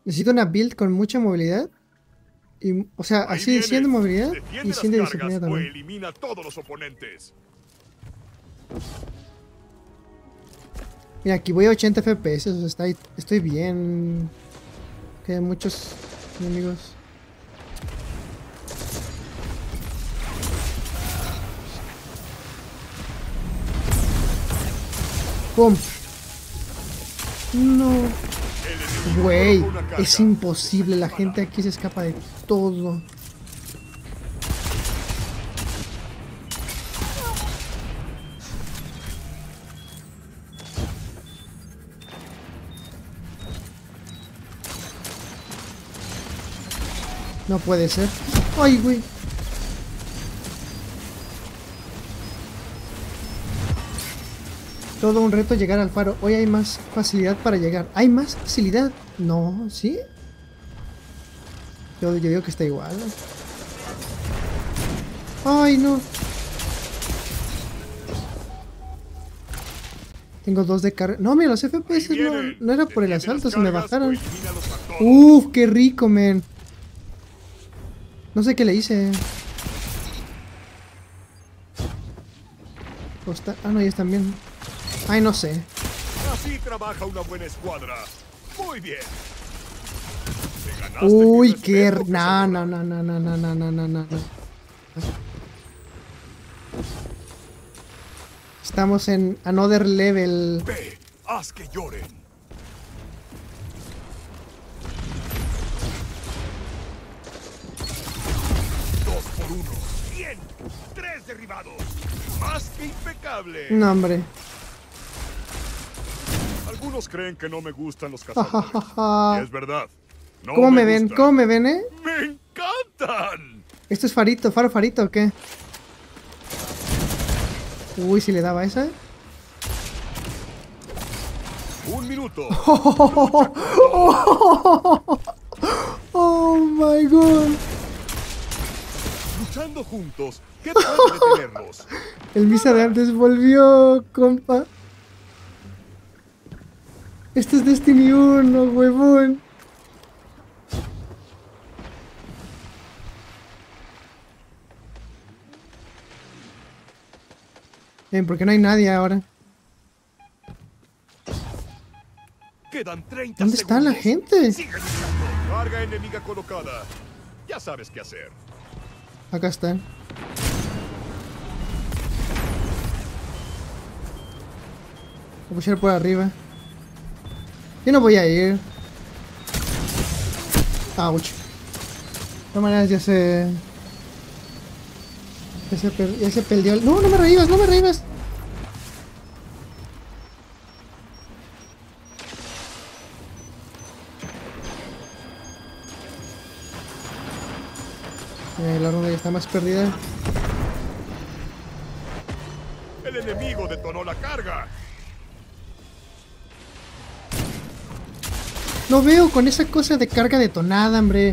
Necesito una build con mucha movilidad. Y, o sea, Ahí así de viene. 100 de movilidad Defiende y 100 de las disciplina cargas o también. elimina a todos los oponentes. Mira, aquí voy a 80 FPS, o sea, estoy bien. Quedan muchos enemigos. ¡Pum! No. El enemigo Güey, colocó una carga. es imposible. La gente aquí se escapa de todo. No puede ser. ¡Ay, güey! Todo un reto llegar al faro. Hoy hay más facilidad para llegar. ¿Hay más facilidad? No, ¿sí? Yo digo que está igual. ¡Ay, no! Tengo 2 de carga. No, mira, los FPS Ahí vienen. no era por el Defiende asalto, las se me cargas o bajaron. elimínalos a todos. ¡Uf! ¡Qué rico, men! No sé qué le hice. Ah, no, ya están bien. Ay, no sé. Así trabaja una buena escuadra. Muy bien. Te ganaste Uy, mi qué... respeto, No, cazadora. no, no, no, no, no, no, no, no, no. Estamos en another level. Ve, haz que lloren. Dos por uno. Bien. 3 derribados. Más que impecable. No, hombre. Algunos creen que no me gustan los Ja, cazadores. ja, ja, Y ja. es verdad. No ¿Cómo me ven? gustan. ¿Cómo me ven, eh? ¡Me encantan! ¿Esto es farito, farito o qué? Uy, si le daba esa. Un minuto. Oh my god. Luchando juntos. ¿Qué puede detenerlos? El Misa de antes volvió, compa. Esto es Destiny 1, huevón. ¿Por qué no hay nadie ahora? Quedan 30 ¿Dónde está la segundos. gente? Sigue luchando. Carga enemiga colocada. Ya sabes qué hacer. Acá están. Voy a pushar por arriba. Yo no voy a ir. Ouch. De todas maneras ya se... Ya se perdió el... No, no me reíbas, no me reíbas. La ronda ya está más perdida. El enemigo detonó la carga. No veo con esa cosa de carga detonada, hombre.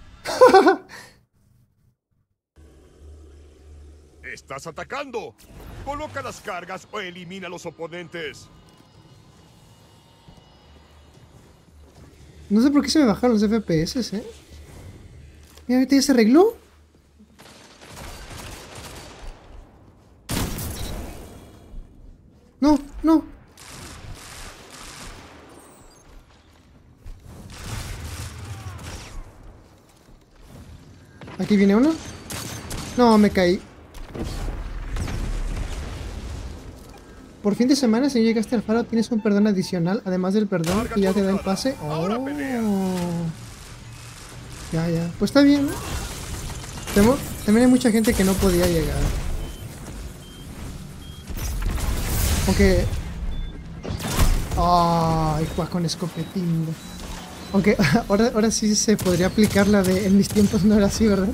Estás atacando. Coloca las cargas o elimina a los oponentes. No sé por qué se me bajaron los FPS, eh. Mira, ahorita ya se arregló. No, no. Aquí viene uno. No, me caí. Por fin de semana, si llegaste al faro, tienes un perdón adicional, además del perdón que ya te da el pase. Ahora pelea. Ya, ya. Pues está bien, ¿no? También hay mucha gente que no podía llegar. Aunque... Ay, con escopetín. Aunque ahora sí se podría aplicar la de en mis tiempos no era así, ¿verdad?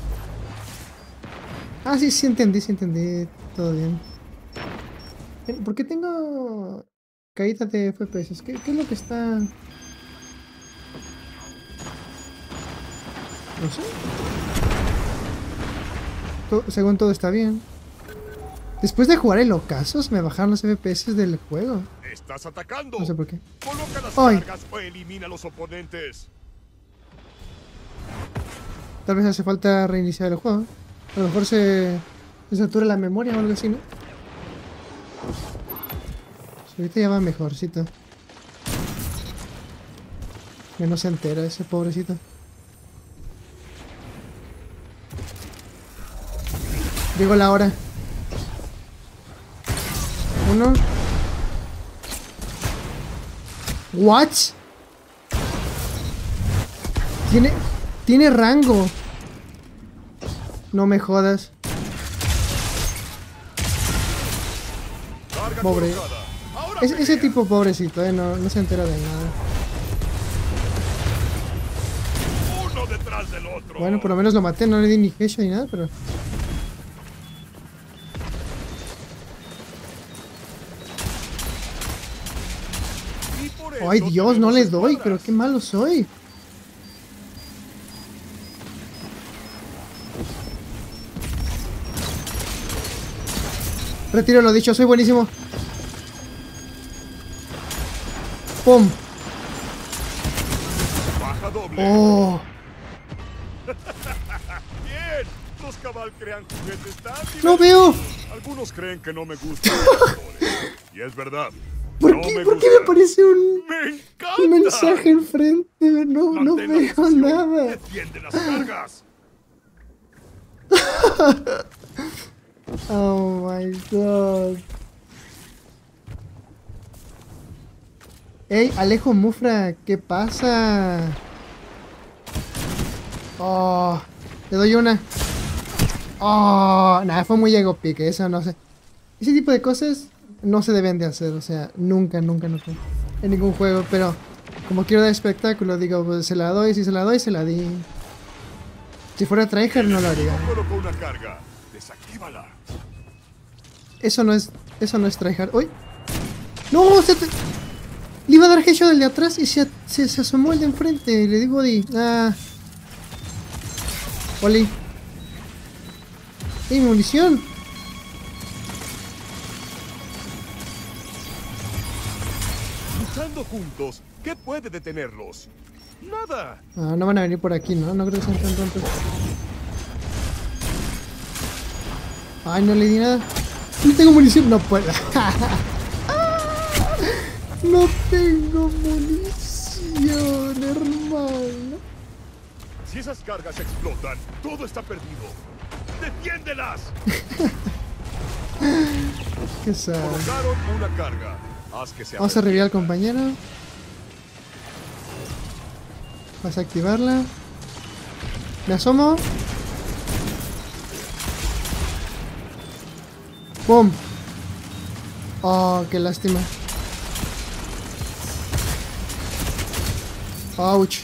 Ah, sí, sí entendí. Todo bien. ¿Por qué tengo caída de FPS? ¿Qué es lo que está...? No sé. Según todo está bien. Después de jugar el ocaso, me bajaron los FPS del juego. Estás atacando. No sé por qué. Coloca las ¡Ay! cargas o elimina a los oponentes. Tal vez hace falta reiniciar el juego. A lo mejor se satura la memoria o algo así, ¿no? Pues ahorita ya va mejorcito. Que no se entera ese pobrecito. Llegó la hora. 1. What? Tiene rango. No me jodas. Pobre. Ese tipo pobrecito, no se entera de nada. Uno detrás del otro. Bueno, por lo menos lo maté, no le di ni headshot ni nada, pero... Y por eso ¡Ay, Dios! No le tenemos doy, espadas. pero qué malo soy. Retiro lo dicho, soy buenísimo. ¡Pum! Baja doble. ¡Oh! Bien. Los cabal crean juguetes tan ¡No divertidos. veo! Algunos creen que no me gustan los jugadores. Y es verdad. ¿Por No qué me me gustan. aparece un ¡Me encanta! mensaje enfrente? No Mantén la veo posición. nada. Defiende las cargas. Oh my god. Ey, Alejo Mufra, ¿qué pasa? Oh, le doy una. Oh, nada, fue muy ego pique, eso no sé. Ese tipo de cosas no se deben de hacer, o sea, nunca, nunca, nunca. En ningún juego, pero como quiero dar espectáculo, digo, pues se la doy, si se la doy, se la di. Si fuera tryhard no lo haría. Colocó una carga. Desactívala. Eso no es tryhard. ¡Uy! ¡No! Le iba a dar headshot al de atrás y se asomó el de enfrente. Le digo di. Ah. Oli. ¡Ey, munición! Luchando juntos, ¿qué puede detenerlos? Nada. Ah, no van a venir por aquí, ¿no? No creo que sean tan tontos. Ay, no le di nada. No tengo munición. No puedo. No tengo munición, hermano. Si esas cargas explotan, todo está perdido. ¡Defiéndelas! Qué sad. Colocaron una carga. Haz que sea Vamos a revivir al compañero. Vas a activarla. Me asomo. ¡Pum! Oh, qué lástima. Ouch.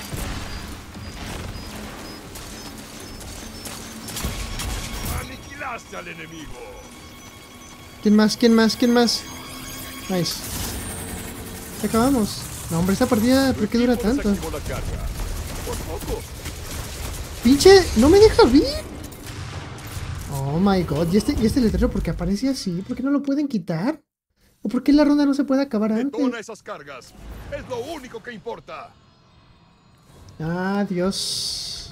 Aniquilaste al enemigo. ¿Quién más? ¿Quién más? ¿Quién más? Nice. ¿Ya acabamos? No, hombre, esta partida, ¿por qué dura tanto? Desactivó la carga. Por poco. ¡Pinche! ¡No me deja ver! Oh my god. ¿Y este letrero por qué aparece así? ¿Por qué no lo pueden quitar? ¿O por qué la ronda no se puede acabar antes? Detona esas cargas. Es lo único que importa. Ah, Dios.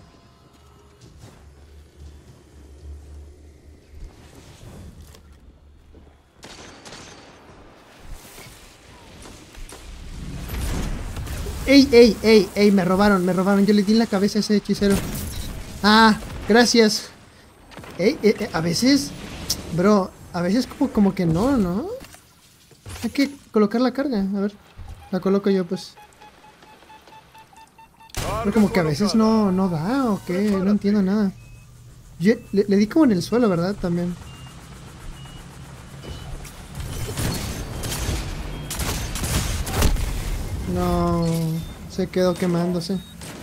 ¡Ey, ey, ey, ey! Me robaron, me robaron. Yo le di en la cabeza a ese hechicero. Ah, gracias. Ey, a veces... Bro, a veces como que no, ¿no? Hay que colocar la carga. A ver, la coloco yo, pues. Pero como que a veces no da, ¿o qué? No entiendo nada. Yo le di como en el suelo, ¿verdad? También. No, se quedó quemándose.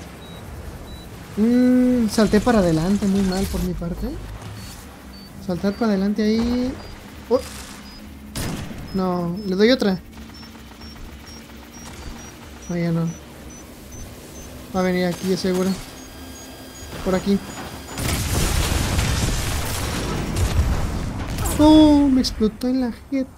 Salté para adelante, muy mal por mi parte. Saltar para adelante ahí. Oh. No, le doy otra. No, ya no. Va a venir aquí, es seguro. Por aquí. Oh, me explotó en la jeta.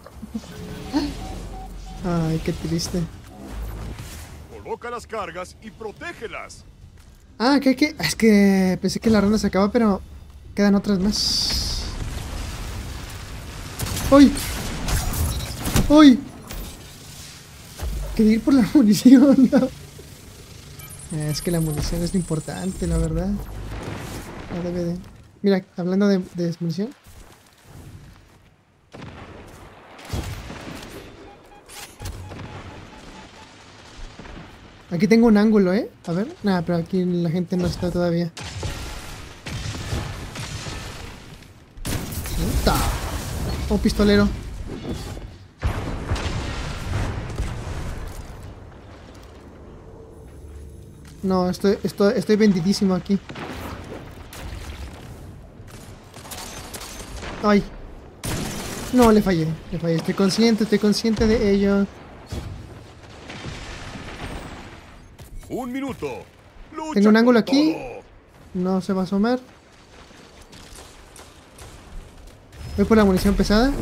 Ay, qué triste. Coloca las cargas y protégelas. Ah, que es que pensé que la ronda se acaba, pero quedan otras más. ¡Uy! ¡Uy! Quería ir por la munición, ¿no? Es que la munición es lo importante, la verdad. No debe de... Mira, hablando de munición. Aquí tengo un ángulo, ¿eh? A ver. Nada, pero aquí la gente no está todavía. ¡Puta! Oh, pistolero. No, estoy vendidísimo aquí. Ay. No, le fallé. Estoy consciente de ello. Un minuto. Lucha Tengo un ángulo con aquí. todo. No se va a asomar. Voy por la munición pesada.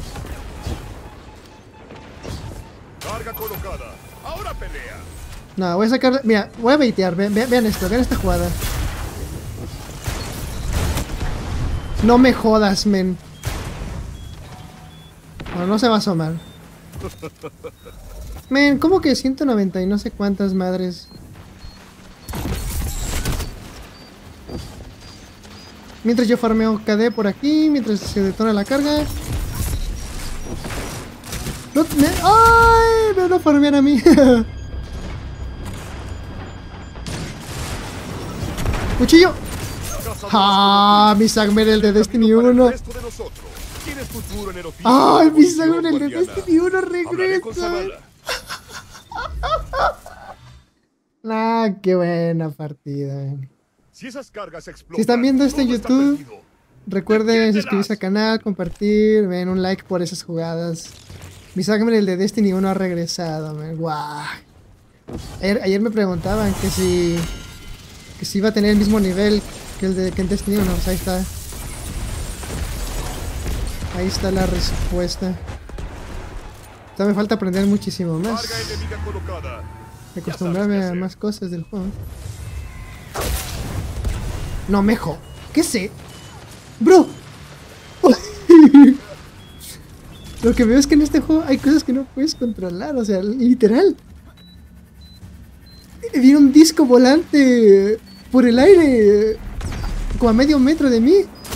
Carga colocada. Ahora pelea. No, voy a sacar... Mira, voy a baitear. Vean esto, vean esta jugada. No me jodas, men. No se va a asomar. Men, ¿cómo que 190 y no sé cuántas madres? Mientras yo farmeo KD por aquí, mientras se detona la carga. No, ¡ay! Me van a farmear a mí. ¡Cuchillo! ¡Ah! Mi Sagmer, el de Destiny 1. ¡Ay! Mi Sagmer, el de Destiny 1 regresa. ¡Ah! ¡Qué buena partida! Si esas cargas explotan, Si están viendo esto en todo está YouTube, perdido. recuerden suscribirse al canal, compartir, ven un like por esas jugadas. Mi Sagmer, el de Destiny 1 ha regresado, man. ¡Guau! Ayer me preguntaban que si iba a tener el mismo nivel que el de Destiny 1, pues ahí está. Ahí está la respuesta. Todavía me falta aprender muchísimo más. Carga enemiga colocada. Acostumbrarme Ya sabes a qué más cosas del juego. No, mejo. ¿Qué sé? ¡Bro! Lo que veo es que en este juego hay cosas que no puedes controlar, o sea, literal. Vi un disco volante por el aire, como a medio metro de mí.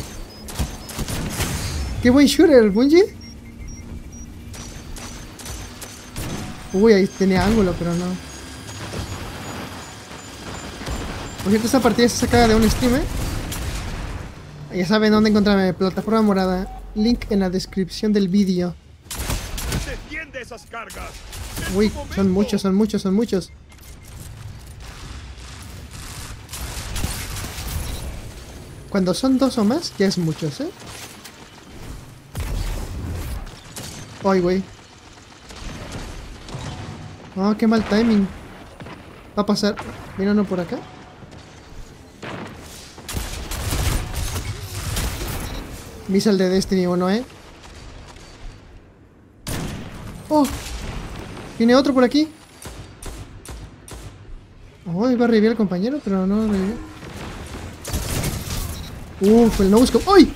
¡Qué buen shooter, Bungie! Uy, ahí tenía ángulo, pero no. Por cierto, esta partida se sacada de un Steam, ¿eh? Ya saben dónde encontrarme, plataforma morada. Link en la descripción del vídeo. Defiende esas cargas. Uy, son muchos. Cuando son dos o más, ya es muchos, ¿eh? Ay, güey. Oh, qué mal timing. Va a pasar. Mira uno por acá. Missile de Destiny 1, ¿eh? ¡Oh! Viene otro por aquí. Oh, iba a revivir al compañero, pero no revivió. Uf, el no-scope. ¡Ay!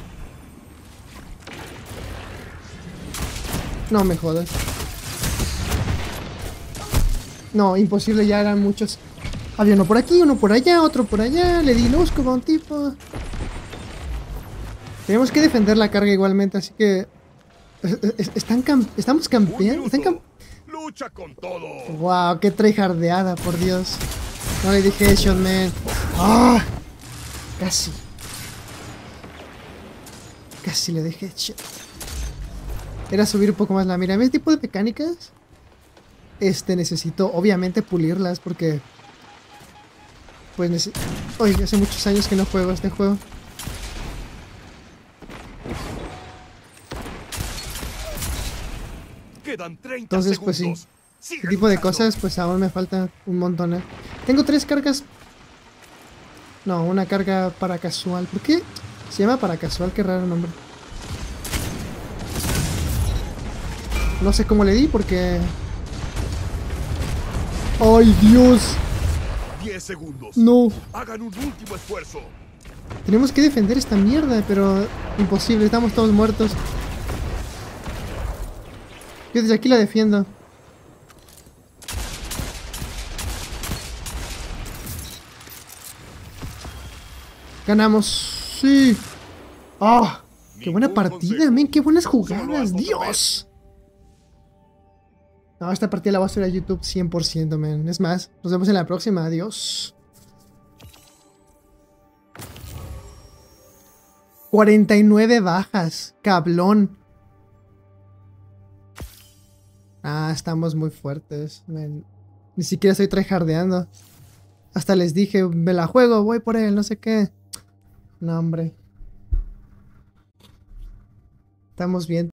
No me jodas. No, imposible, ya eran muchos. Había uno por aquí, uno por allá, otro por allá. Le di no-scope a un tipo. Tenemos que defender la carga igualmente, así que... Estamos campeando. Lucha con todo. Wow, qué tryhardeada, por Dios. No le dije headshot, man. ¡Ah! Casi. Casi le dejé headshot. Era subir un poco más la mira. Este tipo de mecánicas necesito obviamente pulirlas porque... Pues Oye, hace muchos años que no juego este juego. Quedan 30 Entonces, pues sí. segundos. Este tipo de cosas, pues aún me falta un montón. ¿Eh? Tengo 3 cargas. No, una carga para casual. ¿Por qué se llama para casual? Qué raro nombre. No sé cómo le di porque... ¡Ay, Dios! 10 segundos. No. Hagan un último esfuerzo. Tenemos que defender esta mierda, pero imposible, estamos todos muertos. Yo desde aquí la defiendo. Ganamos. Sí. ¡Ah! ¡Qué buena partida, men! ¡Qué buenas jugadas! ¡Dios! No, esta partida la voy a subir a YouTube 100%, men. Es más, nos vemos en la próxima. Adiós. 49 bajas. Cablón. Ah, estamos muy fuertes, men. Ni siquiera estoy tryhardeando. Hasta les dije, me la juego, voy por él, no sé qué. No, hombre. Estamos bien.